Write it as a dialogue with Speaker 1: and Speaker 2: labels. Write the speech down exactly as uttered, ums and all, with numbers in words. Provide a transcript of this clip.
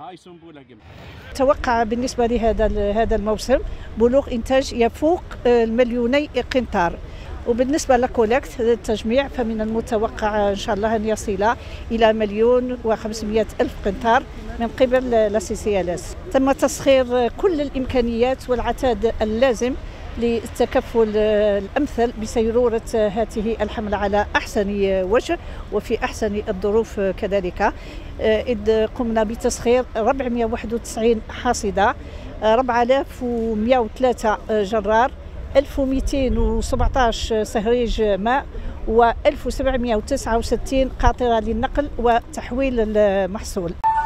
Speaker 1: توقع بالنسبة لهذا هذا الموسم بلوغ إنتاج يفوق المليوني قنطار، وبالنسبة لكولكت التجميع فمن المتوقع إن شاء الله أن يصل إلى مليون وخمسمائة ألف قنطار من قبل لا سي سي ال اس. تم تسخير كل الإمكانيات والعتاد اللازم للتكفل الأمثل بسيرورة هذه الحملة على أحسن وجه وفي أحسن الظروف كذلك، إذ قمنا بتسخير أربعمائة وواحد وتسعين حاصدة، أربعة آلاف ومائة وثلاثة جرار، ألف ومئتين وسبعة عشر سهريج ماء، و ألف وسبعمائة وتسعة وستين قاطرة للنقل وتحويل المحصول.